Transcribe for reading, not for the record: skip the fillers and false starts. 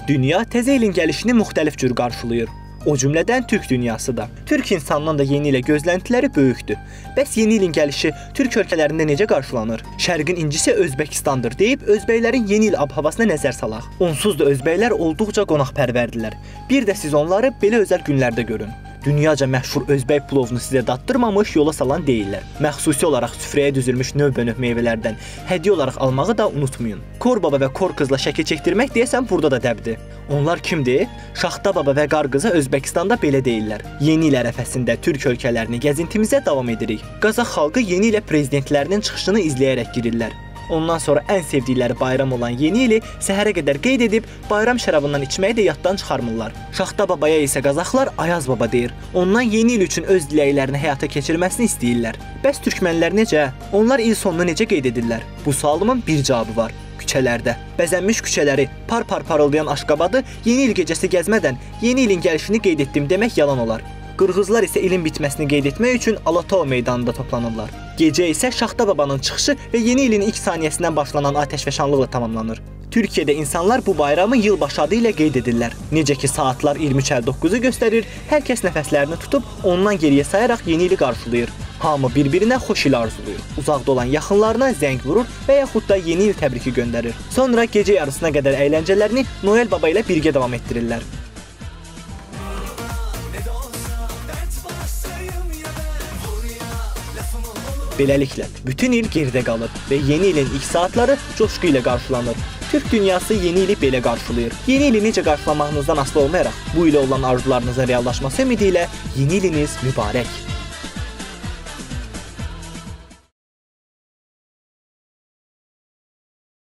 Dünya təzə ilin gəlişini müxtəlif cür qarşılayır. O cümlədən Türk dünyası da. Türk insanından da yeni ilə gözləntiləri böyükdür. Bəs yeni ilin gəlişi Türk ölkələrində necə qarşılanır? Şərqin incisi Özbəkistandır deyib özbəklərin yeni il ab-havasına nəzər salaq. Onsuz da özbəklər olduqca qonaqpərvərdirlər. Bir də siz onları belə özəl günlərdə görün. Dünyaca məşhur özbək plovunu sizə daddırmamış yola salan deyirlər. Məxsusi olaraq süfrəyə düzülmüş növbənöv meyvələrdən hədiyyə olaraq almağı da unutmayın. Kor baba və kor qızla şəkil çəkdirmək deyəsən burada da dəbdir. Onlar kimdir? Şaxta baba və qar qıza Özbəkistanda belə deyirlər. Yeni il ərəfəsində Türk ölkələrini gəzintimizə davam edirik. Qazax xalqı yeni ilə prezidentlərinin çıxışını izləyərək girirlər. Ondan sonra ən sevdikləri bayram olan yeni ili səhərə qədər qeyd edib bayram şərabından içməyi də yaddan çıxarmırlar. Şaxta babaya isə qazaxlar Ayaz baba deyir. Ondan yeni il üçün öz diləklərini həyata keçirməsini istəyirlər. Bəs türkmənlər necə? Onlar il sonunu necə qeyd edirlər? Bu sualımın bir cavabı var. Küçələrdə. Bəzənmiş küçələri, par-par parıldayan aşqabadı yeni il gecəsi gəzmədən yeni ilin gəlişini qeyd etdim demək yalan olar. Qırğızlar isə ilin bitməsini qeyd etmək üçün Alatau meydanında toplanırlar. Gecə isə Şaxta babanın çıxışı və yeni ilin ilk saniyəsindən başlanan atəşfəşanlıqla tamamlanır. Türkiyədə insanlar bu bayramı yılbaşı adı ilə qeyd edirlər. Necə ki saatlar 23:59-u göstərir, hər kəs nəfəslərini tutub ondan geriyə sayaraq yeni ili qarşılayır. Hamı bir-birinə xoş il arzulayır. Uzaqda olan yaxınlarına zəng vurur və yaxud da yeni il təbriki göndərir. Sonra gecə yarısına qədər əyləncələrini Noel baba ilə birgə davam etdirirlər. Beləliklə, bütün il geridə qalır və yeni ilin ilk saatları coşqu ilə qarşılanır. Türk dünyası yeni ili belə qarşılayır. Yeni ili necə qarşılamağınızdan asılı olmayaraq, bu ilə olan arzularınızın reallaşması ümidi ilə yeni iliniz mübarək.